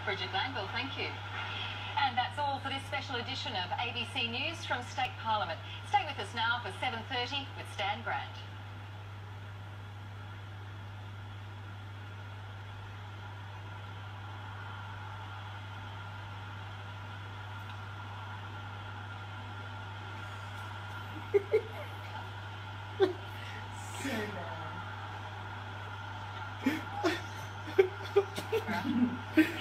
Brigid Glanville, thank you. And that's all for this special edition of ABC News from State Parliament. Stay with us now for 7:30 with Stan Grant. So bad.